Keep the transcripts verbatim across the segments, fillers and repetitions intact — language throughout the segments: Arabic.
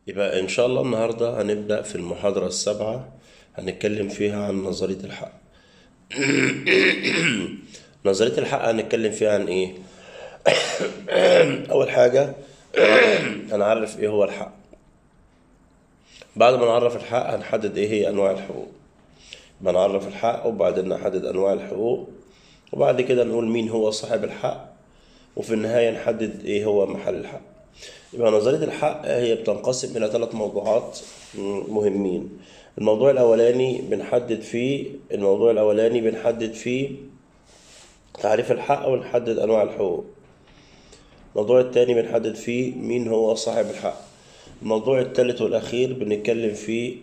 يبقى إن شاء الله النهاردة هنبدأ في المحاضرة السابعة، هنتكلم فيها عن نظرية الحق. نظرية الحق هنتكلم فيها عن إيه؟ أول حاجة هنعرف إيه هو الحق. بعد ما نعرف الحق هنحدد إيه هي أنواع الحقوق. بنعرف الحق وبعدين نحدد أنواع الحقوق، وبعد كده نقول مين هو صاحب الحق، وفي النهاية نحدد إيه هو محل الحق. يبقى نظرية الحق هي بتنقسم إلى ثلاث موضوعات مهمين. الموضوع الأولاني بنحدد فيه الموضوع الأولاني بنحدد فيه تعريف الحق ونحدد أنواع الحقوق. الموضوع الثاني بنحدد فيه مين هو صاحب الحق. الموضوع الثالث والأخير بنتكلم فيه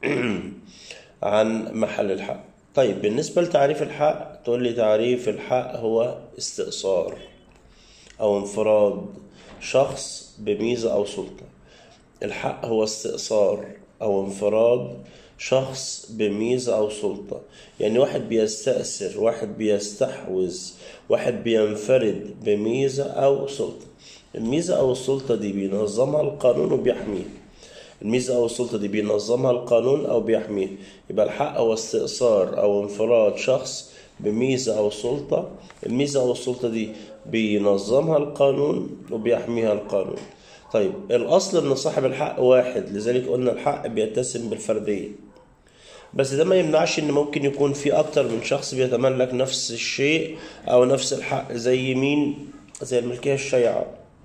عن محل الحق. طيب، بالنسبة لتعريف الحق تقول لي تعريف الحق هو استئثار أو انفراد شخص بميزة أو سلطة. الحق هو استئثار أو انفراد شخص بميزة أو سلطة، يعني واحد بيستأثر، واحد بيستحوذ، واحد بينفرد بميزة أو سلطة. الميزة أو السلطة دي بينظمها القانون وبيحميه. الميزة أو السلطة دي بينظمها القانون أو بيحميه. يبقى الحق هو استئثار أو انفراد شخص بميزة أو سلطة. الميزة أو السلطة دي بينظمها القانون وبيحميها القانون. طيب، الأصل إن صاحب الحق واحد، لذلك قلنا الحق بيتسم بالفردية، بس ده ما يمنعش إن ممكن يكون في أكتر من شخص بيتملك نفس الشيء أو نفس الحق. زي مين؟ زي الملكية الشائعة.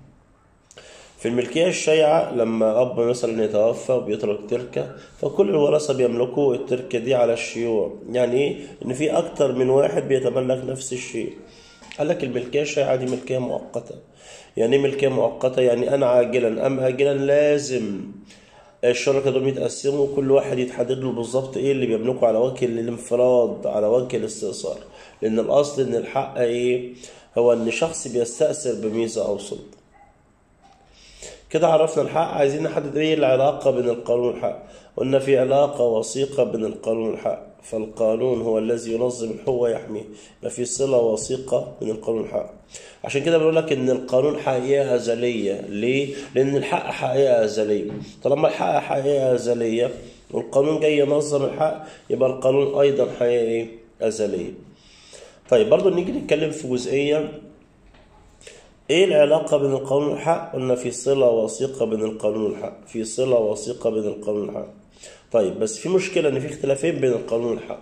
في الملكية الشائعة لما أب مثلا يتوفى وبيترك تركة، فكل الورثة بيملكوا التركة دي على الشيوع. يعني إيه؟ إن في أكتر من واحد بيتملك نفس الشيء. قال لك الملكية الشائعة دي ملكية مؤقتة. يعني إيه ملكية مؤقتة؟ يعني أنا عاجلا أم آجلا لازم الشركة دول يتقسموا، كل واحد يتحدد له بالظبط إيه اللي بيملكه على وجه الانفراد، على وجه الاستئثار. لأن الأصل إن الحق إيه؟ هو إن شخص بيستأثر بميزة أو سلطة. كده عرفنا الحق. عايزين نحدد ايه العلاقة بين القانون والحق. قلنا في علاقة وثيقة بين القانون والحق، فالقانون هو الذي ينظم الحقوق ويحميه. يبقى في صلة وثيقة بين القانون والحق. عشان كده بنقول لك ان القانون حقيقة أزلية. ليه؟ لأن الحق حقيقة أزلية. طالما الحق حقيقة أزلية والقانون جاي ينظم الحق، يبقى القانون أيضا حقيقة أزلية. طيب، برضو نيجي نتكلم في جزئية ايه العلاقة بين القانون والحق. قلنا في صلة وثيقة بين القانون والحق، في صلة وثيقة بين القانون والحق. طيب، بس في مشكلة ان في اختلافين بين القانون والحق.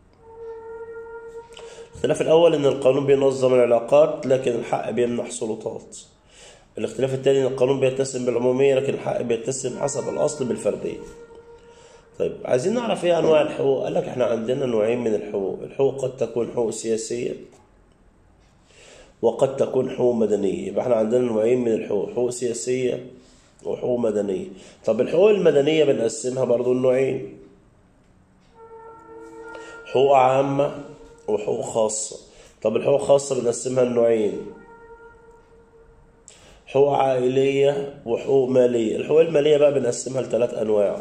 الاختلاف الاول ان القانون بينظم العلاقات لكن الحق بيمنح سلطات. الاختلاف الثاني ان القانون بيتسم بالعمومية لكن الحق بيتسم حسب الاصل بالفردية. طيب، عايزين نعرف ايه انواع الحقوق. قال لك احنا عندنا نوعين من الحقوق. الحقوق قد تكون حقوق سياسية وقد تكون حقوق مدنية. يبقى احنا عندنا نوعين من الحقوق، حقوق سياسية وحقوق مدنية. طب الحقوق المدنية بنقسمها برضو النوعين، حقوق عامة وحقوق خاصة. طب الحقوق الخاصة بنقسمها النوعين، حقوق عائلية وحقوق مالية. الحقوق المالية بقى بنقسمها لثلاث أنواع،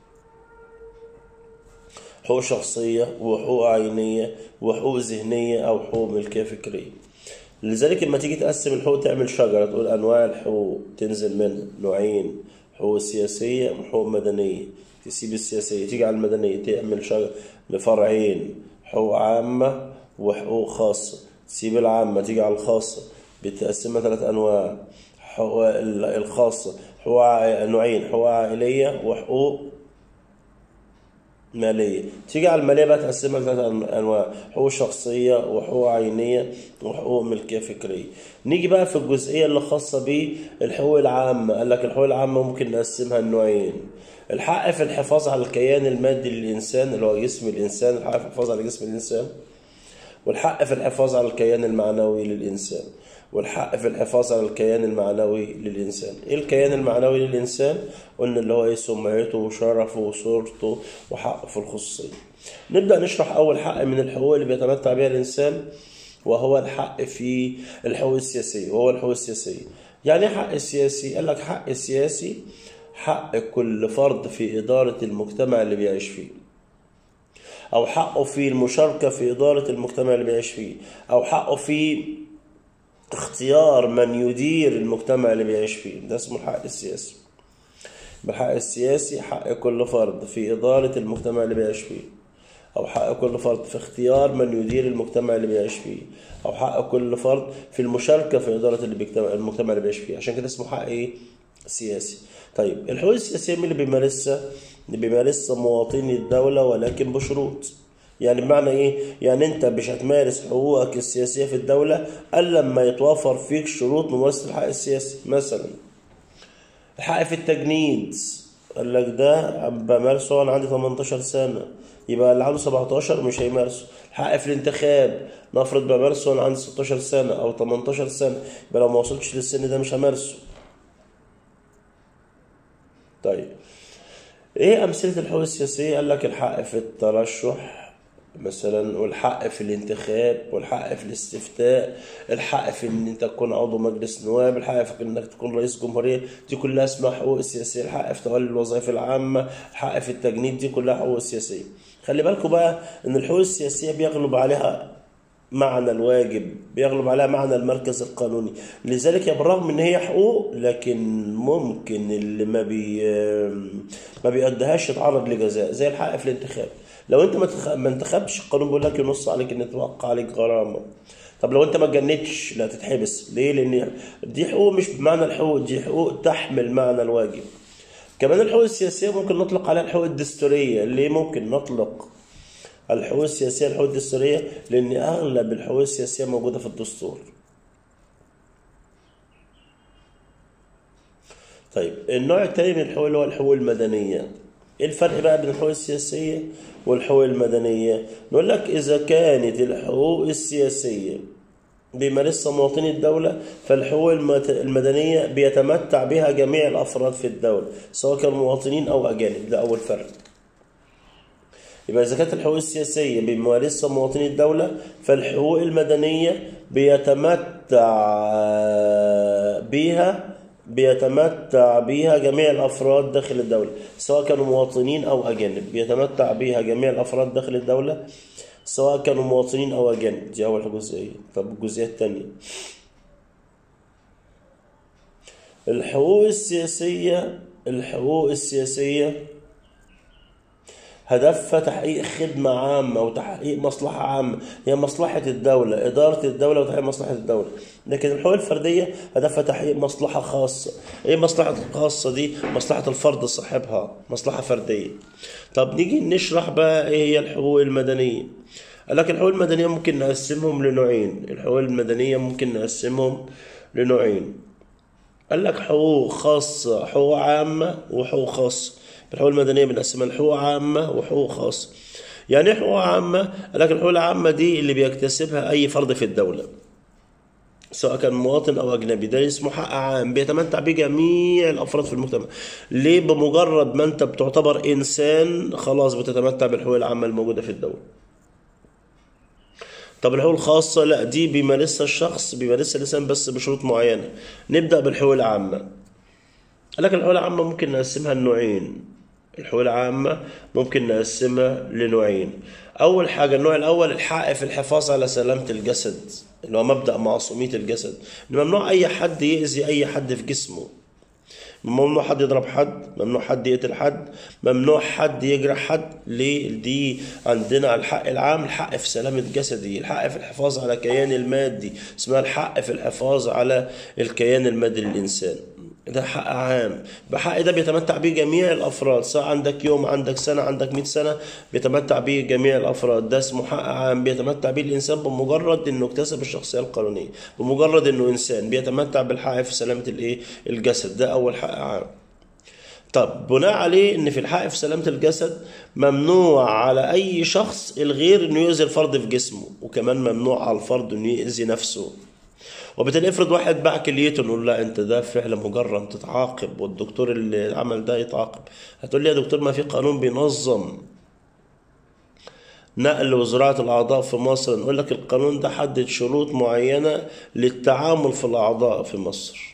حقوق شخصية وحقوق عينية وحقوق ذهنية أو حقوق ملكية فكرية. لذلك لما تيجي تقسم الحقوق تعمل شجرة، تقول أنواع الحقوق، تنزل منها نوعين، حقوق سياسية وحقوق مدنية. تسيب السياسية تيجي على المدنية تعمل شجرة لفرعين، حقوق عامة وحقوق خاصة. تسيب العامة تيجي على الخاصة، بتقسمها ثلاث أنواع، حقوق الخاصة حقوق نوعين، حقوق عائلية وحقوق مالية. تيجي على المالية بقى تقسمها لثلاث أنواع، حقوق شخصية وحقوق عينية وحقوق ملكية فكرية. نيجي بقى في الجزئية اللي خاصة بالحقوق العامة. قال لك الحقوق العامة ممكن نقسمها لنوعين، الحق في الحفاظ على الكيان المادي للإنسان اللي هو جسم الإنسان، الحق في الحفاظ على جسم الإنسان، والحق في الحفاظ على الكيان المعنوي للإنسان، والحق في الحفاظ على الكيان المعنوي للإنسان. إيه الكيان المعنوي للإنسان؟ قلنا اللي هو إيه؟ سمعته وشرفه وصورته وحقه في الخصوصية. نبدأ نشرح أول حق من الحقوق اللي بيتمتع بها الإنسان، وهو الحق في الحقوق السياسية. وهو الحقوق السياسية يعني إيه حق السياسي؟ قال لك حق السياسي حق كل فرد في إدارة المجتمع اللي بيعيش فيه، أو حقه في المشاركة في إدارة المجتمع اللي بيعيش فيه، أو حقه في اختيار من يدير المجتمع اللي بيعيش فيه. ده اسمه الحق السياسي. بالحق السياسي حق كل فرد في إدارة المجتمع اللي بيعيش فيه، أو حق كل فرد في اختيار من يدير المجتمع اللي بيعيش فيه، أو حق كل فرد في المشاركة في إدارة اللي بيجتمع المجتمع اللي بيعيش فيه. عشان كده اسمه حق إيه؟ سياسي. طيب الحقوق السياسية مين اللي بيمارسها؟ اللي بيمارسها مواطني الدولة ولكن بشروط. يعني بمعنى ايه؟ يعني انت مش هتمارس حقوقك السياسية في الدولة الا لما يتوفر فيك شروط ممارسة الحق السياسي. مثلا الحق في التجنيد، قال لك ده بمارسه وانا عندي تمنتاشر سنة، يبقى اللي عنده سبعتاشر مش هيمارسه. الحق في الانتخاب، نفرض بمارسه وانا عندي ستاشر سنة او تمنتاشر سنة، يبقى لو ما وصلتش للسن ده مش همارسه. طيب ايه امثلة الحقوق السياسية؟ قال لك الحق في الترشح مثلا، والحق في الانتخاب، والحق في الاستفتاء، الحق في ان انت تكون عضو مجلس نواب، الحق في انك تكون رئيس جمهورية، دي كلها اسمها حقوق سياسية. الحق في تولي الوظائف العامة، الحق في التجنيد، دي كلها حقوق سياسية. خلي بالكم بقى ان الحقوق السياسية بيغلب عليها معنى الواجب، بيغلب عليها معنى المركز القانوني. لذلك بالرغم ان هي حقوق لكن ممكن اللي ما بي ما بيقدهاش يتعرض لجزاء، زي الحق في الانتخاب. لو انت ما انتخبش القانون بيقول لك ينص عليك ان توقع عليك غرامه. طب لو انت ما اتجنتش لا تتحبس. ليه؟ لان دي حقوق مش بمعنى الحقوق، دي حقوق تحمل معنى الواجب. كمان الحقوق السياسيه ممكن نطلق عليها الحقوق الدستوريه. ليه ممكن نطلق الحقوق السياسيه الحقوق الدستوريه؟ لان اغلب الحقوق السياسيه موجوده في الدستور. طيب النوع الثاني من الحقوق اللي هو الحقوق المدنيه. ايه الفرق بقى بين الحقوق السياسيه والحقوق المدنيه؟ نقول لك اذا كانت الحقوق السياسيه بيمارسها مواطني الدولة، فالحقوق المدنية بيتمتع بها جميع الأفراد في الدولة سواء كانوا مواطنين أو أجانب. ده أول فرق. يبقى إذا كانت الحقوق السياسية بيمارسها مواطني الدولة، فالحقوق المدنية بيتمتع بها بيتمتع بها جميع الأفراد داخل الدولة سواء كانوا مواطنين أو أجانب. بيتمتع بها جميع الأفراد داخل الدولة سواء كانوا مواطنين أو أجانب. دي أول جزئية. طب الجزئية الثانية، الحقوق السياسية الحقوق السياسية هدفها تحقيق خدمة عامة وتحقيق مصلحة عامة، هي مصلحة الدولة، إدارة الدولة وتحقيق مصلحة الدولة. لكن الحقوق الفردية هدفها تحقيق مصلحة خاصة. إيه مصلحة الخاصة دي؟ مصلحة الفرد صاحبها، مصلحة فردية. طب نيجي نشرح بقى إيه هي الحقوق المدنية. قال لك الحقوق المدنية ممكن نقسمهم لنوعين. الحقوق المدنية ممكن نقسمهم لنوعين. قال لك حقوق خاصة، حقوق عامة وحقوق خاصة. الحقوق المدنية بنقسمها لحقوق عامة وحقوق خاصة. يعني ايه حقوق عامة؟ قال لك الحقوق العامة دي اللي بيكتسبها أي فرد في الدولة سواء كان مواطن أو أجنبي. ده اسمه حق عام بيتمتع به جميع الأفراد في المجتمع. ليه؟ بمجرد ما أنت بتعتبر إنسان خلاص بتتمتع بالحقوق العامة الموجودة في الدولة. طب الحقوق الخاصة لا، دي بيمارسها الشخص، بيمارسها الإنسان بس بشروط معينة. نبدأ بالحقوق العامة. قال لك الحقوق العامة ممكن نقسمها لنوعين. الحقوق العامة ممكن نقسمها لنوعين. أول حاجة، النوع الأول الحق في الحفاظ على سلامة الجسد، اللي هو مبدأ معصومية الجسد. ممنوع أي حد يأذي أي حد في جسمه. ممنوع حد يضرب حد، ممنوع حد يقتل حد، ممنوع حد يجرح حد. ليه؟ دي عندنا الحق العام، الحق في سلامة جسدي، الحق في الحفاظ على كيان المادي، اسمها الحق في الحفاظ على الكيان المادي للإنسان. ده حق عام. بحق ده بيتمتع به جميع الأفراد، سواء عندك يوم، عندك سنة، عندك مئة سنة، بيتمتع به جميع الأفراد. ده اسمه حق عام بيتمتع به الإنسان بمجرد إنه اكتسب الشخصية القانونية، بمجرد إنه إنسان بيتمتع بالحق في سلامة الإيه؟ الجسد. ده أول حق عام. طب بناء عليه إن في الحق في سلامة الجسد ممنوع على أي شخص الغير إنه يؤذي الفرد في جسمه، وكمان ممنوع على الفرد إنه يؤذي نفسه. وبالتالي افرض واحد باع كليته، نقول لا انت ده فعل مجرم تتعاقب، والدكتور اللي عمل ده يتعاقب. هتقول لي يا دكتور ما في قانون بينظم نقل وزراعة الأعضاء في مصر. نقول لك القانون ده حدد شروط معينة للتعامل في الأعضاء في مصر.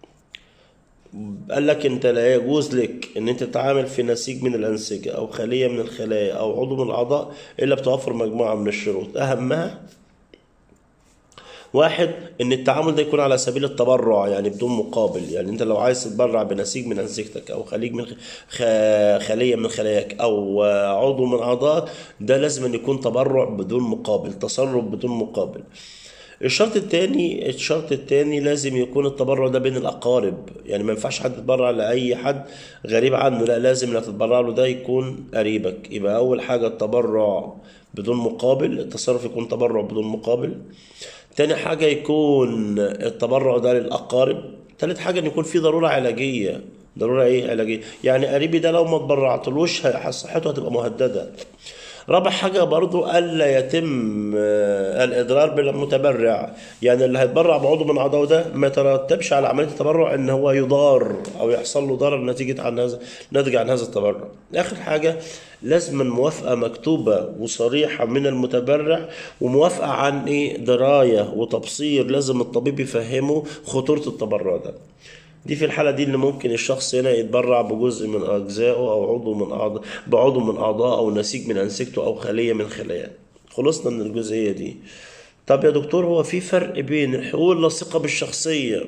قال لك انت لا يجوز لك ان انت تتعامل في نسيج من الأنسجة أو خلية من الخلايا أو عضو من الأعضاء إلا بتوفر مجموعة من الشروط، أهمها واحد، ان التعامل ده يكون على سبيل التبرع يعني بدون مقابل. يعني انت لو عايز تتبرع بنسيج من انسجتك او خليج من خ- خليه من خلاياك او عضو من اعضائك، ده لازم أن يكون تبرع بدون مقابل، تصرف بدون مقابل. الشرط التاني الشرط التاني لازم يكون التبرع ده بين الأقارب. يعني ما ينفعش حد يتبرع لأي حد غريب عنه، لا، لازم اللي هتتبرع له ده يكون قريبك. يبقى أول حاجة التبرع بدون مقابل، التصرف يكون تبرع بدون مقابل. تاني حاجة يكون التبرع ده للأقارب. تالت حاجة إن يكون في ضرورة علاجية. ضرورة إيه علاجية؟ يعني قريبي ده لو ما اتبرعتلوش ه- صحته هتبقى مهددة. رابع حاجة برضو ألا يتم آه، الإضرار بالمتبرع. يعني اللي هيتبرع بعضو من أعضائه ده ما يترتبش على عملية التبرع إن هو يضار أو يحصل له ضرر نتيجة عن هذا ناتج عن هذا التبرع. آخر حاجة لازم موافقة مكتوبة وصريحة من المتبرع، وموافقة عن إيه دراية وتبصير. لازم الطبيب يفهمه خطورة التبرع ده. دي في الحالة دي اللي ممكن الشخص هنا يتبرع بجزء من أجزائه أو عضو من أعضاء بعضو من أعضاء أو نسيج من أنسجته أو خلية من خلاياه. خلصنا من الجزئية دي. طب يا دكتور، هو في فرق بين الحقوق اللاصقة بالشخصية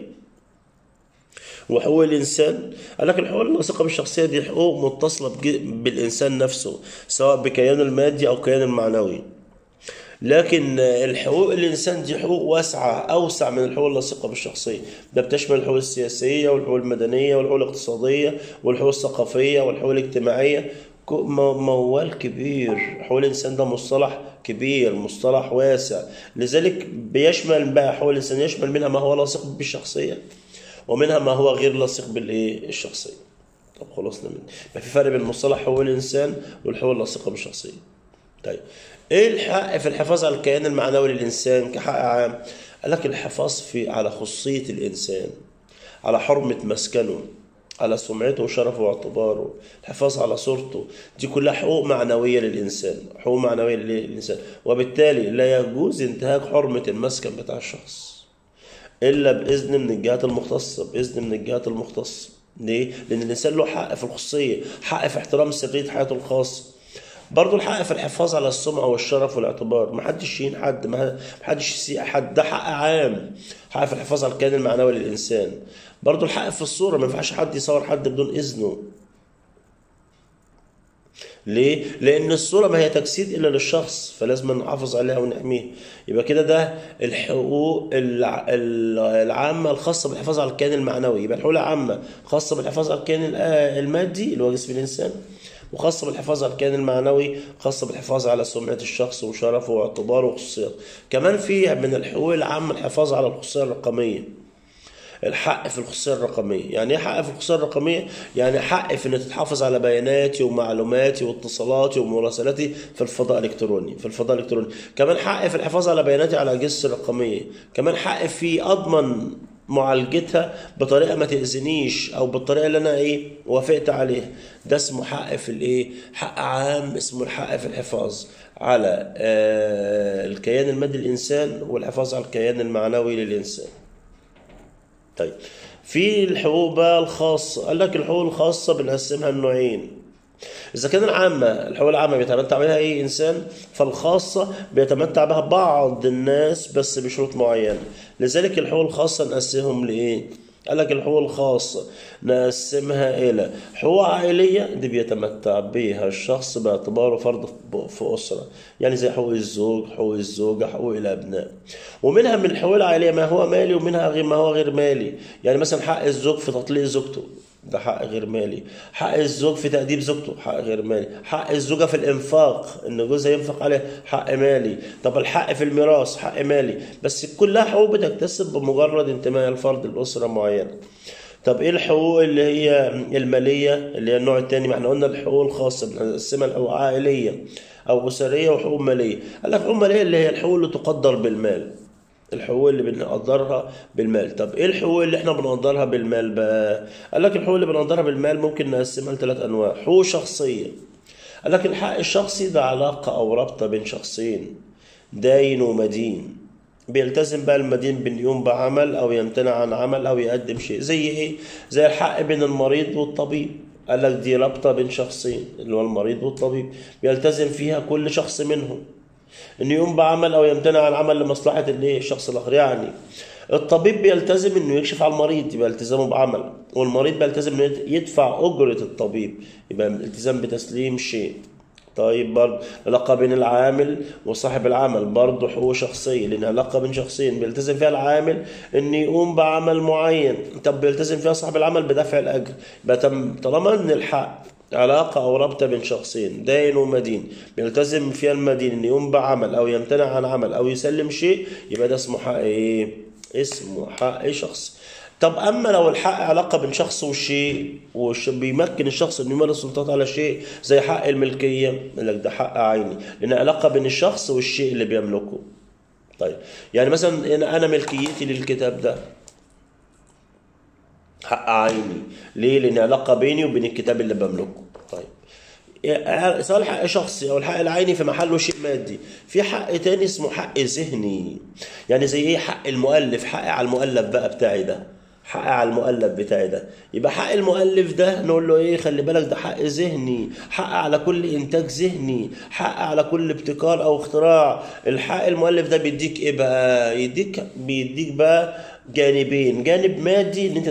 وحقوق الإنسان؟ قال لك الحقوق اللاصقة بالشخصية دي حقوق متصلة بج- بالإنسان نفسه، سواء بكيانه المادي أو كيانه المعنوي. لكن الحقوق الإنسان دي حقوق واسعة، أوسع من الحقوق اللاصقة بالشخصية. ده بتشمل الحقوق السياسية والحقوق المدنية والحقوق الاقتصادية والحقوق الثقافية والحقوق الاجتماعية. ك- مو- موال كبير. حقوق الإنسان ده مصطلح كبير، مصطلح واسع. لذلك بيشمل بقى حقوق الإنسان، يشمل منها ما هو لاصق بالشخصية ومنها ما هو غير لاصق بالإيه الشخصية. طب خلصنا من يبقى في فرق بين مصطلح حقوق الإنسان والحقوق اللاصقة بالشخصية. طيب، ايه الحق في الحفاظ على الكيان المعنوي للانسان كحق عام؟ قال لك الحفاظ في على خصوصيه الانسان، على حرمه مسكنه، على سمعته وشرفه واعتباره، الحفاظ على صورته. دي كلها حقوق معنويه للانسان، حقوق معنويه للانسان. وبالتالي لا يجوز انتهاك حرمه المسكن بتاع الشخص الا باذن من الجهات المختصه، باذن من الجهات المختصه. ليه؟ لان الانسان له حق في الخصوصيه، حق في احترام سريه حياته الخاصه. برضه الحق في الحفاظ على السمعة والشرف والاعتبار. ما حدش يهين حد، ما حدش يسيء حد، ده حق عام. حق في الحفاظ على الكيان المعنوي للإنسان. برضه الحق في الصورة، ما ينفعش حد يصور حد بدون إذنه. ليه؟ لأن الصورة ما هي تجسيد إلا للشخص، فلازم نحافظ عليها ونحميها. يبقى كده ده الحقوق الع- ال- العامة الخاصة بالحفاظ على الكيان المعنوي. يبقى الحقوق العامة خاصة بالحفاظ على الكيان ال- المادي اللي هو جسم الإنسان، وخاصة بالحفاظ على الكيان المعنوي خاصة بالحفاظ على سمعة الشخص وشرفه واعتباره وخصوصيته. كمان في من الحقوق العامة الحفاظ على الخصوصية الرقمية. الحق في الخصوصية الرقمية. يعني ايه حق في الخصوصية الرقمية؟ يعني حق في ان تتحافظ على بياناتي ومعلوماتي واتصالاتي ومراسلاتي في الفضاء الالكتروني في الفضاء الالكتروني. كمان حق في الحفاظ على بياناتي على اجهزتي الرقمية. كمان حق في اضمن معالجتها بطريقه ما تاذينيش او بالطريقه اللي انا ايه وافقت عليها. ده اسمه حق في الايه حق عام، اسمه الحق في الحفاظ على آه الكيان المادي للانسان والحفاظ على الكيان المعنوي للانسان. طيب، في الحقوق بقى الخاصة. قال لك الحقوق الخاصة بنقسمها لنوعين. إذا كان العامة، الحقوق العامة بيتمتع بها أي إنسان، فالخاصة بيتمتع بها بعض الناس بس بشروط معينة. لذلك الحقوق الخاصة نقسمهم لإيه؟ قال لك الحقوق الخاصة نقسمها إلى حقوق عائلية، دي بيتمتع بها الشخص باعتباره فرد في أسرة، يعني زي حقوق الزوج، حقوق الزوجة، حقوق الأبناء. ومنها من الحقوق العائلية ما هو مالي ومنها غير ما هو غير مالي. يعني مثلا حق الزوج في تطليق زوجته، ده حق غير مالي. حق الزوج في تأديب زوجته، حق غير مالي. حق الزوجة في الإنفاق، إن جوزها ينفق عليه، حق مالي. طب الحق في الميراث حق مالي. بس كلها حقوق بتكتسب بمجرد انتماء الفرد لأسرة معينة. طب ايه الحقوق اللي هي المالية اللي هي النوع الثاني؟ ما احنا قلنا الحقوق الخاصة بنقسمها لحقوق عائلية أو أسرية وحقوق مالية. قال لك حقوق مالية اللي هي الحقوق اللي تقدر بالمال، الحقوق اللي بنقدرها بالمال. طب ايه الحقوق اللي احنا بنقدرها بالمال بقى؟ قال لك الحقوق اللي بنقدرها بالمال ممكن نقسمها لثلاث انواع. حقوق شخصيه. قال لك الحق الشخصي ده علاقه او رابطه بين شخصين، داين ومدين. بيلتزم بقى المدين بان يقوم بعمل او يمتنع عن عمل او يقدم شيء. زي ايه؟ زي الحق بين المريض والطبيب. قال لك دي رابطه بين شخصين اللي هو المريض والطبيب، بيلتزم فيها كل شخص منهم. انه يقوم بعمل او يمتنع عن عمل لمصلحه الايه الشخص الاخر. يعني الطبيب بيلتزم انه يكشف على المريض، يبقى التزامه بعمل، والمريض بيلتزم انه يدفع اجره الطبيب، يبقى الالتزام بتسليم شيء. طيب برضه العلاقة بين العامل وصاحب العمل برضه حقوق شخصية، لأن علاقة بين شخصين بيلتزم فيها العامل إن يقوم بعمل معين، طب بيلتزم فيها صاحب العمل بدفع الأجر. يبقى طالما إن الحق علاقة أو رابطة بين شخصين داين ومدين بيلتزم فيها المدين إن يقوم بعمل أو يمتنع عن عمل أو يسلم شيء، يبقى ده اسمه حق إيه؟ اسمه حق شخص. طب أما لو الحق علاقة بين شخص وشيء وبيمكن الشخص إنه يمارس السلطات على شيء زي حق الملكية، يقول لك ده حق عيني، لأن علاقة بين الشخص والشيء اللي بيملكه. طيب يعني مثلا أنا ملكيتي للكتاب ده حق عيني، ليه؟ لأن علاقة بيني وبين الكتاب اللي بملكه. طيب سواء الحق شخصي او الحق العيني في محله شيء مادي، في حق تاني اسمه حق ذهني. يعني زي ايه؟ حق المؤلف، حق على المؤلف بقى بتاعي ده، حق على المؤلف بتاعي ده. يبقى حق المؤلف ده نقول له ايه؟ خلي بالك ده حق ذهني، حق على كل انتاج ذهني، حق على كل ابتكار او اختراع. الحق المؤلف ده بيديك ايه بقى؟ يديك بيديك بقى جانبين، جانب مادي ان انت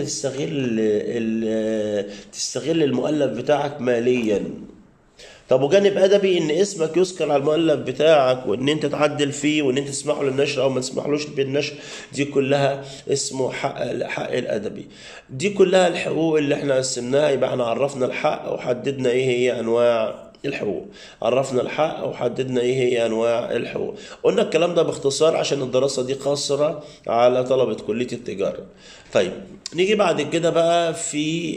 تستغل تستغل المؤلف بتاعك ماليا. طب وجانب ادبي ان اسمك يذكر على المؤلف بتاعك، وان انت تعدل فيه، وان انت تسمحه للنشر او ما تسمحلوش بالنشر. دي كلها اسمه حق الحق الادبي. دي كلها الحقوق اللي احنا قسمناها. يبقى احنا عرفنا الحق وحددنا ايه هي انواع الحقوق، عرفنا الحق وحددنا ايه هي انواع الحقوق. قلنا الكلام ده باختصار عشان الدراسة دي قاصرة على طلبة كلية التجارة. طيب نيجي بعد كده بقى في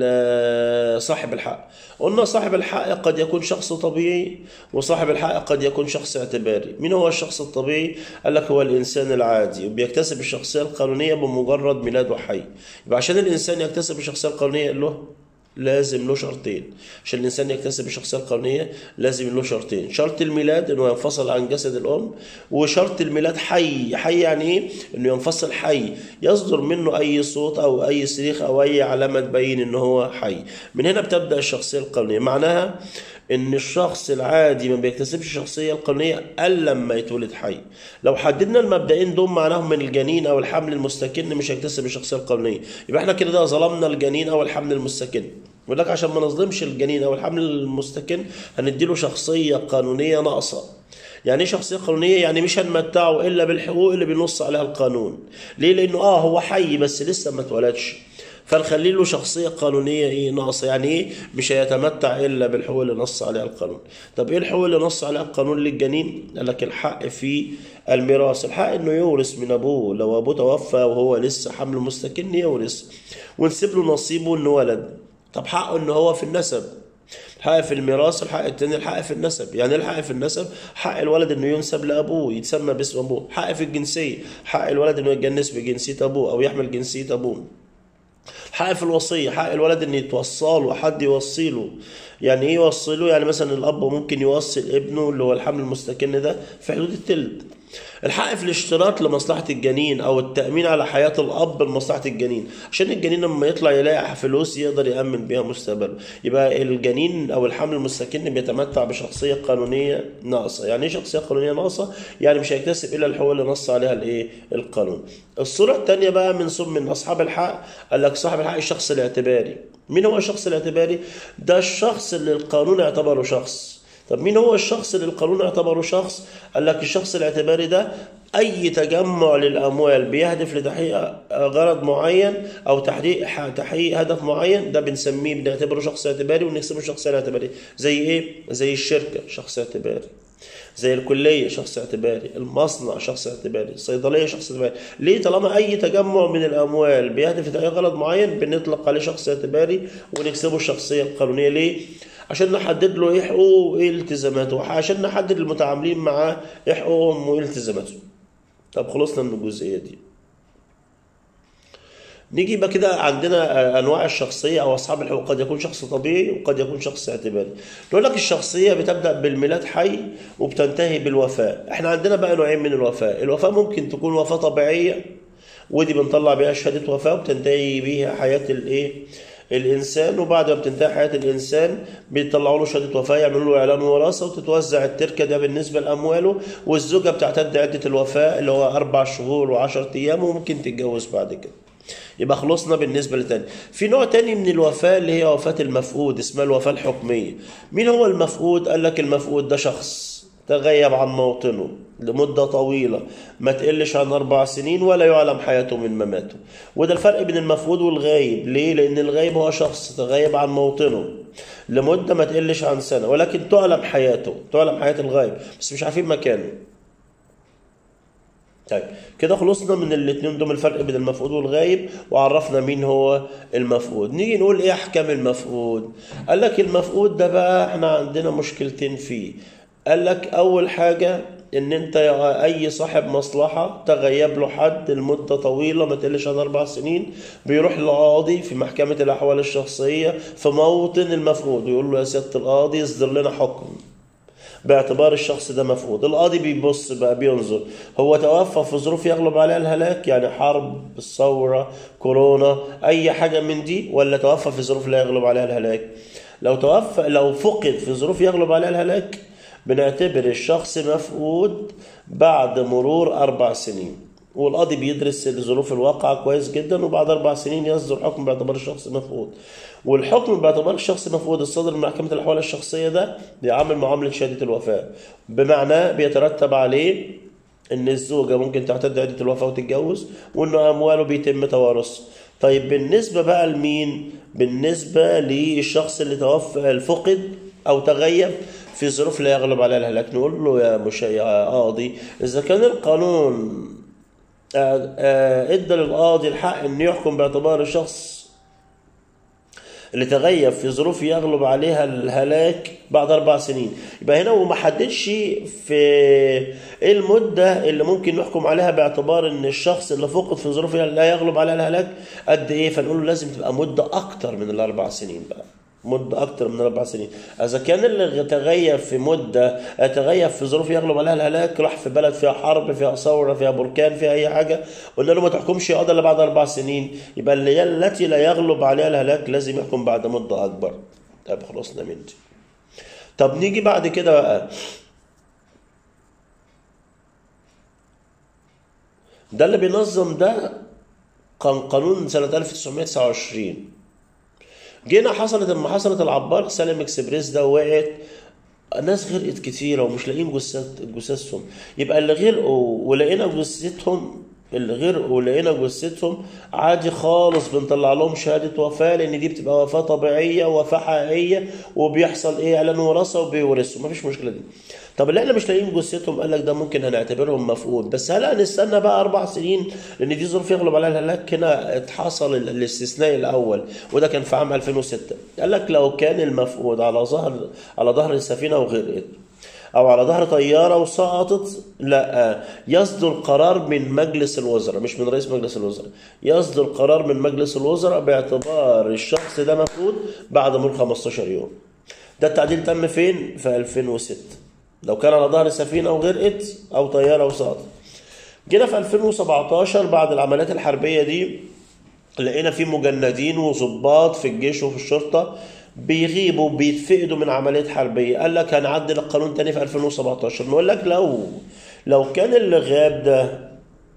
صاحب الحق. قلنا صاحب الحق قد يكون شخص طبيعي، وصاحب الحق قد يكون شخص اعتباري. مين هو الشخص الطبيعي؟ قال لك هو الإنسان العادي، وبيكتسب الشخصية القانونية بمجرد ميلاده حي. يبقى عشان الإنسان يكتسب الشخصية القانونية له لازم له شرطين. عشان الإنسان يكتسب الشخصية القانونية لازم له شرطين: شرط الميلاد إنه ينفصل عن جسد الأم، وشرط الميلاد حي. حي يعني إيه؟ إنه ينفصل حي، يصدر منه أي صوت أو أي صريخ أو أي علامة تبين إنه هو حي. من هنا بتبدأ الشخصية القانونية. معناها إن الشخص العادي ما بيكتسبش الشخصية القانونية إلا لما يتولد حي. لو حددنا المبدئين دول معناهم من الجنين أو الحمل المستكن مش هيكتسب الشخصية القانونية. يبقى إحنا كده ده ظلمنا الجنين أو الحمل المستكن. يقول لك عشان ما نظلمش الجنين أو الحمل المستكن هنديله شخصية قانونية ناقصة. يعني ايه شخصية قانونية؟ يعني مش هنمتعه إلا بالحقوق اللي بينص عليها القانون. ليه؟ لأنه آه هو حي بس لسه ما اتولدش، فنخلي له شخصية قانونية ايه ناقصة. يعني ايه؟ مش هيتمتع الا بالحقوق اللي نص عليها القانون. طب ايه الحقوق اللي نص عليها القانون للجنين؟ قال لك الحق في الميراث، الحق انه يورث من ابوه، لو ابوه توفى وهو لسه حمل مستكن يورث ونسيب له نصيبه انه ولد. طب حقه ان هو في النسب، الحق في الميراث. الحق التاني الحق في النسب. يعني الحق في النسب حق الولد انه ينسب لابوه، يتسمى باسم ابوه. حق في الجنسية، حق الولد انه يتجنس بجنسية ابوه او يحمل جنسية ابوه. حق في الوصية، حق الولد ان يتوصل وحد يوصيله. يعني ايه يوصله؟ يعني مثلا الاب ممكن يوصل ابنه اللي هو الحمل المستكن ده في حدود التلت. الحق في الاشتراط لمصلحة الجنين او التأمين على حياة الاب لمصلحة الجنين، عشان الجنين لما يطلع يلاقي فلوس يقدر يأمن بيها مستقبله. يبقى الجنين او الحمل المستكن بيتمتع بشخصية قانونية ناقصة. يعني ايه شخصية قانونية ناقصة؟ يعني مش هيكتسب الا الحقوق اللي نص عليها الايه القانون. الصورة الثانية بقى من ثم من اصحاب الحق، قال لك صاحب الحق الشخص الاعتباري. مين هو الشخص الاعتباري؟ ده الشخص اللي القانون اعتبره شخص. طب مين هو الشخص اللي القانون اعتبره شخص؟ قال لك الشخص الاعتباري ده أي تجمع للأموال بيهدف لتحقيق غرض معين أو تحقيق تحقيق هدف معين، ده بنسميه بنعتبره شخص اعتباري ونقسمه شخصية اعتبارية. زي إيه؟ زي الشركة شخص اعتباري، زي الكلية شخص اعتباري، المصنع شخص اعتباري، الصيدلية شخص اعتباري. ليه؟ طالما أي تجمع من الأموال بيهدف لتحقيق غرض معين بنطلق عليه شخص اعتباري ونكسبه الشخصية القانونية. ليه؟ عشان نحدد له ايه حقوقه وايه التزاماته، عشان نحدد المتعاملين معاه ايه حقوقهم وايه التزاماتهم. طب خلصنا من الجزئيه دي. نيجي بقى كده عندنا انواع الشخصيه او اصحاب الحقوق. قد يكون شخص طبيعي وقد يكون شخص اعتباري. نقول لك الشخصيه بتبدا بالميلاد حي وبتنتهي بالوفاه. احنا عندنا بقى نوعين من الوفاه. الوفاه ممكن تكون وفاه طبيعيه ودي بنطلع بيها شهاده وفاه وبتنتهي بيها حياه الايه الانسان، وبعد ما بتنتهي حياه الانسان بيطلعوا له شهاده وفاه، يعملوا له اعلان وراثه، وتتوزع التركه ده بالنسبه لامواله. والزوجه بتعتد عده الوفاه اللي هو اربع شهور وعشرة ايام، وممكن تتجوز بعد كده. يبقى خلصنا بالنسبه لتاني. في نوع تاني من الوفاه اللي هي وفاه المفقود، اسمها الوفاه الحكميه. مين هو المفقود؟ قال لك المفقود ده شخص تغيب عن موطنه لمدة طويلة ما تقلش عن أربع سنين، ولا يعلم حياته من مماته. وده الفرق بين المفقود والغايب. ليه؟ لأن الغايب هو شخص تغيب عن موطنه لمدة ما تقلش عن سنة، ولكن تعلم حياته، تعلم حياة الغايب، بس مش عارفين مكانه. طيب كده خلصنا من الاثنين دول، الفرق بين المفقود والغايب، وعرفنا مين هو المفقود. نيجي نقول ايه احكام المفقود. قال لك المفقود ده بقى احنا عندنا مشكلتين فيه. قال لك اول حاجة ان انت اي صاحب مصلحة تغيب له حد لمدة طويلة ما تقلش عن اربع سنين، بيروح للقاضي في محكمة الاحوال الشخصية في موطن المفقود، ويقول له يا سيادة القاضي اصدر لنا حكم باعتبار الشخص ده مفقود. القاضي بيبص بقى، بينظر هو توفى في ظروف يغلب عليها الهلاك، يعني حرب، الثورة، كورونا، اي حاجة من دي، ولا توفى في ظروف لا يغلب عليها الهلاك. لو توفى لو فقد في ظروف يغلب عليها الهلاك بنعتبر الشخص مفقود بعد مرور أربع سنين، والقاضي بيدرس ظروف الواقعة كويس جدا، وبعد أربع سنين يصدر حكم باعتبار الشخص مفقود. والحكم باعتبار الشخص مفقود الصادر من محكمة الأحوال الشخصية ده بيعمل معاملة شهادة الوفاة، بمعنى بيترتب عليه إن الزوجة ممكن تعتد عدة الوفاة وتتجوز، وإنه أمواله بيتم توارثه. طيب بالنسبة بقى لمين؟ بالنسبة للشخص اللي توفى الفقد أو تغيب في ظروف لا يغلب عليها الهلاك، نقول له يا مش يا قاضي، إذا كان القانون ادى للقاضي الحق انه يحكم باعتبار الشخص اللي تغيب في ظروف يغلب عليها الهلاك بعد اربع سنين، يبقى هنا وما حددش في ايه المده اللي ممكن نحكم عليها باعتبار ان الشخص اللي فقد في ظروف لا يغلب عليها الهلاك قد ايه، فنقول له لازم تبقى مده اكتر من الاربع سنين بقى، مدة أكتر من أربع سنين. إذا كان اللي تغيب في مدة تغيب في ظروف يغلب عليها الهلاك، راح في بلد فيها حرب، فيها ثورة، فيها بركان، فيها أي حاجة، قلنا له ما تحكمش قضاء إلا بعد أربع سنين، يبقى اللي التي لا يغلب عليها الهلاك لازم يحكم بعد مدة أكبر. طب خلصنا من دي. طب نيجي بعد كده بقى، ده اللي بينظم ده كان قانون سنة ألف وتسعمائة وتسعة وعشرين. جينا حصلت لما حصلت العبار سالم اكسبريس ده وقعت، ناس غرقت كتيرة ومش لاقيين جثثهم، يبقى اللي غرقوا ولقينا جثتهم اللي غرقوا ولقينا جثتهم عادي خالص بنطلع لهم شهادة وفاة، لأن دي بتبقى وفاة طبيعية ووفاة حقيقية، وبيحصل إيه إعلان وراثة وبيورثوا، مفيش مشكلة دي. طب اللي احنا مش لاقيين جثتهم قال لك ده ممكن هنعتبرهم مفقود، بس هل هنستنى بقى اربع سنين لان دي ظروف يغلب عليها الهلاك؟ هنا اتحصل الاستثناء الاول، وده كان في عام ألفين وستة. قال لك لو كان المفقود على ظهر على ظهر السفينه وغرقت، او على ظهر طياره وسقطت، لا يصدر قرار من مجلس الوزراء، مش من رئيس مجلس الوزراء، يصدر قرار من مجلس الوزراء باعتبار الشخص ده مفقود بعد مرور خمستاشر يوم. ده التعديل تم فين؟ في ألفين وستة، لو كان على ظهر سفينة وغرقت أو طيارة وسقطت. جينا في ألفين وسبعتاشر بعد العمليات الحربية دي لقينا في مجندين وضباط في الجيش وفي الشرطة بيغيبوا بيتفقدوا من عمليات حربية. قال لك هنعدل القانون تاني في ألفين وسبعتاشر، نقول لك لو لو كان اللي غاب ده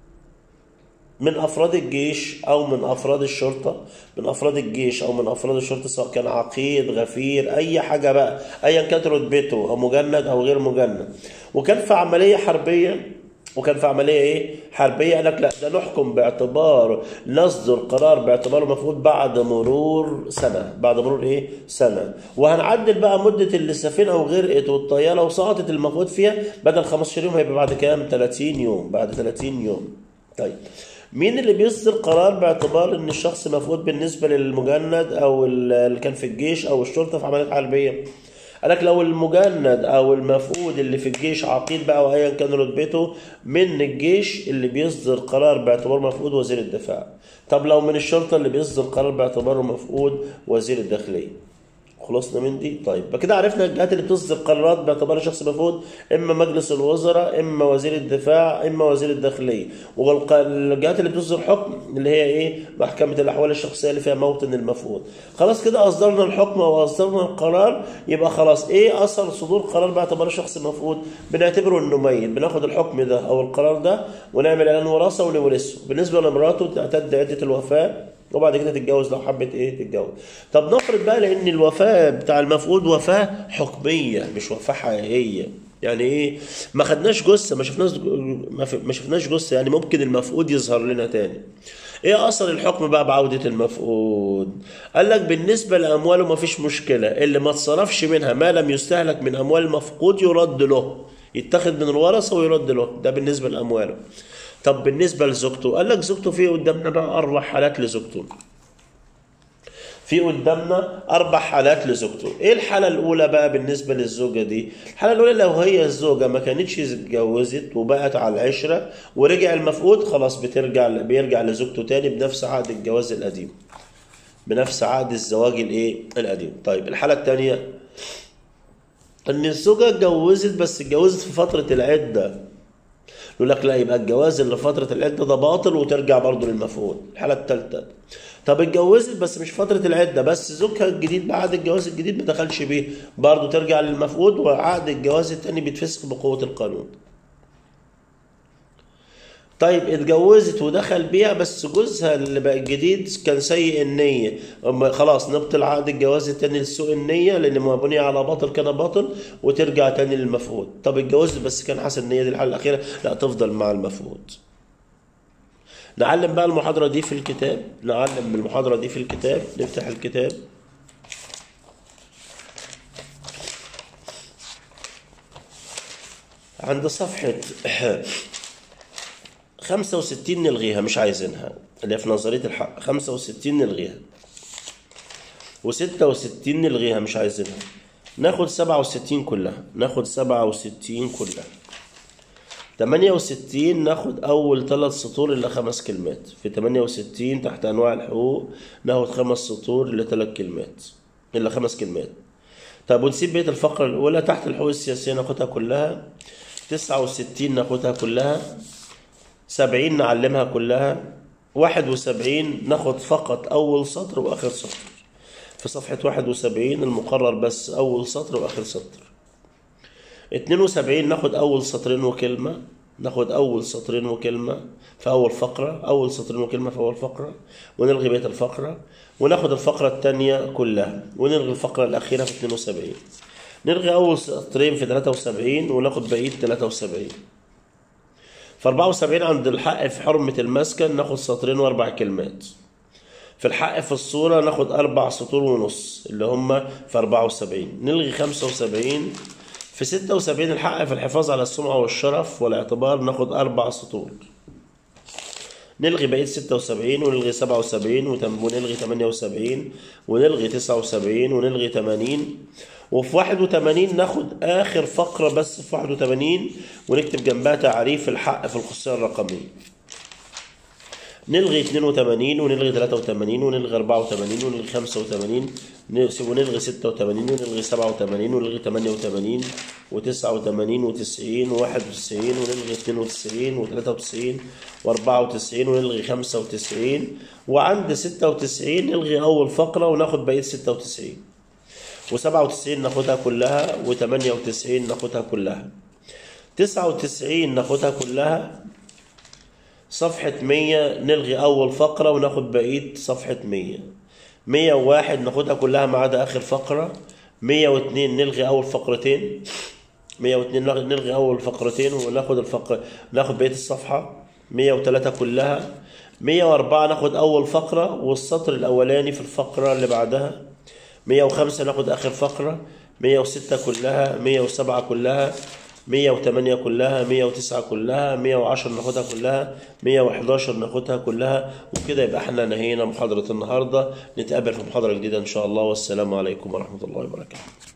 من أفراد الجيش أو من أفراد الشرطة، من أفراد الجيش أو من أفراد الشرطة، سواء كان عقيد، غفير، أي حاجة بقى، أيا كانت رتبته، أو مجند أو غير مجند، وكان في عملية حربية وكان في عملية إيه؟ حربية، قال لك لا ده نحكم باعتبار نصدر قرار باعتباره مفقود بعد مرور سنة، بعد مرور إيه؟ سنة، وهنعدل بقى مدة اللي السفينة وغرقت والطيارة وسقطت المفقود فيها، بدل خمستاشر يوم هيبقى بعد كام؟ ثلاثين يوم، بعد ثلاثين يوم. طيب مين اللي بيصدر قرار باعتبار ان الشخص مفقود بالنسبه للمجند او اللي كان في الجيش او الشرطه في عمليات حربيه؟ قالك لو المجند او المفقود اللي في الجيش عقيد بقى وايا كان رتبته من الجيش، اللي بيصدر قرار باعتبار مفقود وزير الدفاع. طب لو من الشرطه اللي بيصدر قرار باعتباره مفقود وزير الداخليه. خلصنا من دي. طيب كده عرفنا الجهات اللي بتصدر قرارات باعتبار شخص مفقود، اما مجلس الوزراء، اما وزير الدفاع، اما وزير الداخليه. والجهات اللي بتصدر حكم اللي هي ايه؟ محكمه الاحوال الشخصيه اللي فيها موطن المفقود. خلاص كده اصدرنا الحكم واصدرنا القرار. يبقى خلاص ايه اثر صدور قرار باعتبار شخص مفقود؟ بنعتبره انه ميت، بناخد الحكم ده او القرار ده ونعمل اعلان وراثه ونورثه. بالنسبه لمراته تعتد عده الوفاه وبعد كده تتجوز لو حبت ايه تتجوز. طب نفرض بقى لان الوفاه بتاع المفقود وفاه حكميه مش وفاه حقيقيه. يعني ايه؟ ما خدناش جثه، ما شفناش ما شفناش جثه، يعني ممكن المفقود يظهر لنا تاني. ايه اثر الحكم بقى بعوده المفقود؟ قال لك بالنسبه لامواله ما فيش مشكله، اللي ما اتصرفش منها ما لم يستهلك من اموال المفقود يرد له، يتاخد من الورثه ويرد له. ده بالنسبه لامواله. طب بالنسبه لزوجته، قال لك زوجته في قدامنا بقى اربع حالات لزوجته. في قدامنا اربع حالات لزوجته. ايه الحاله الاولى بقى بالنسبه للزوجه دي؟ الحاله الاولى لو هي الزوجه ما كانتش اتجوزت وبقت على العشره ورجع المفقود، خلاص بترجع بيرجع لزوجته تاني بنفس عقد الجواز القديم، بنفس عقد الزواج الايه القديم. طيب الحاله الثانيه ان الزوجه اتجوزت بس اتجوزت في فتره العده، يقول لك لا يبقى الجواز اللي فتره العده ده باطل وترجع برضه للمفقود. الحاله الثالثه طب اتجوزت بس مش فتره العده، بس زوجها الجديد بعد الجواز الجديد ما دخلش بيه، برضه ترجع للمفقود وعقد الجواز الثاني بيتفسخ بقوه القانون. طيب اتجوزت ودخل بيها بس جوزها اللي بقى الجديد كان سيء النية، خلاص نبطل عقد الجواز التاني لسوء النية لأن ما بني على باطل كان باطل وترجع تاني للمفقود. طب اتجوزت بس كان حسن النية، دي الحالة الأخيرة لا تفضل مع المفقود. نعلم بقى المحاضرة دي في الكتاب، نعلم المحاضرة دي في الكتاب. نفتح الكتاب عند صفحة خمسة وستين نلغيها، مش عايزينها، اللي في نظرية الحق. خمسة وستين نلغيها وستة وستين نلغيها، مش عايزينها. ناخد سبعة وستين كلها، ناخد سبعة وستين كلها. تمانية وستين ناخد أول ثلاث سطور إلا خمس كلمات. في تمانية وستين تحت أنواع الحقوق ناخد خمس سطور إلا ثلاث كلمات إلا خمس كلمات. طب ونسيب بقية الفقرة الأولى. تحت الحقوق السياسية ناخدها كلها. تسعة وستين ناخدها كلها. سبعين نعلمها كلها. واحد وسبعين ناخد فقط أول سطر وآخر سطر. في صفحة واحد وسبعين المقرر بس أول سطر وآخر سطر. اتنين وسبعين ناخد أول سطرين وكلمة، ناخد أول سطرين وكلمة في أول فقرة، أول سطرين وكلمة في أول فقرة، ونلغي بقية الفقرة، وناخد الفقرة الثانية كلها، ونلغي الفقرة الأخيرة في اتنين وسبعين. نلغي أول سطرين في تلاتة وسبعين وناخد بقية تلاتة وسبعين. في أربعة وسبعين عند الحق في حرمة المسكن ناخد سطرين وأربع كلمات. في الحق في الصورة ناخد أربع سطور ونص اللي هم في أربعة وسبعين. نلغي خمسة وسبعين. في ستة وسبعين الحق في الحفاظ على السمعة والشرف والاعتبار ناخد أربع سطور. نلغي بقية ستة وسبعين ونلغي سبعة وسبعين ونلغي تمانية وسبعين ونلغي تسعة وسبعين ونلغي تمانين. وفي واحد وتمانين ناخد آخر فقرة بس في واحد وتمانين ونكتب جنبها تعريف الحق في الخصوصية الرقمية. نلغي اتنين وتمانين ونلغي تلاتة وتمانين ونلغي أربعة وتمانين ونلغي خمسة وتمانين ونلغي ستة وتمانين ونلغي سبعة وتمانين ونلغي تمانية وتمانين وتسعة وتمانين وتسعين وواحد وتسعين ونلغي اتنين وتسعين وتلاتة وتسعين وأربعة وتسعين ونلغي خمسة وتسعين. وعند ستة وتسعين نلغي أول فقرة وناخد بقية ستة وتسعين. وسبعة وتسعين ناخدها كلها وتمانية وتسعين ناخدها كلها. تسعة وتسعين ناخدها كلها. صفحة مية نلغي أول فقرة وناخد بقية صفحة مية. مية وواحد ناخدها كلها ما عدا آخر فقرة. مية واتنين نلغي أول فقرتين. مية واتنين نلغي أول فقرتين وناخد الفقرة ناخد بقية الصفحة. مية وتلاتة كلها. مية وأربعة ناخد أول فقرة والسطر الأولاني في الفقرة اللي بعدها. مية وخمسة ناخد آخر فقرة. مية وستة كلها. مية وسبعة كلها. مية وتمانية كلها. مية وتسعة كلها. مية وعشرة ناخدها كلها. مية وحداشر ناخدها كلها. وكده يبقى احنا نهينا محاضرة النهاردة. نتقابل في محاضرة جديدة إن شاء الله، والسلام عليكم ورحمة الله وبركاته.